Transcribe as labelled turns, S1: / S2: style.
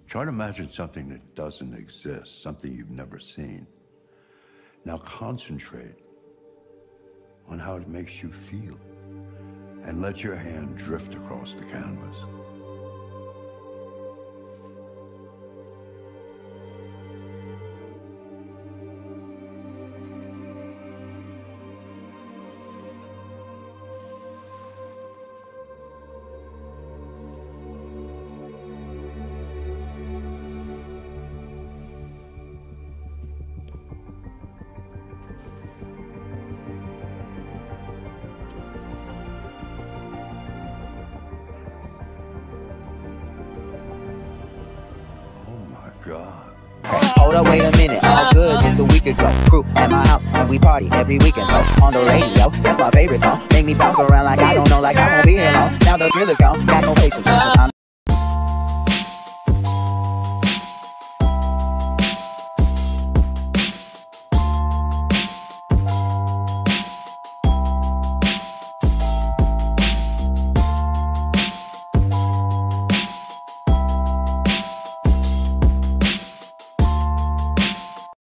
S1: Try to imagine something that doesn't exist, something you've never seen. Now concentrate on how it makes you feel, and let your hand drift across the canvas. God.
S2: Hold up, wait a minute, all good, just a week ago. Crew at my house, and we party every weekend. So on the radio, that's my favorite song. Make me bounce around like I don't know, like I won't be here long. Now the thrill is gone, got no patience.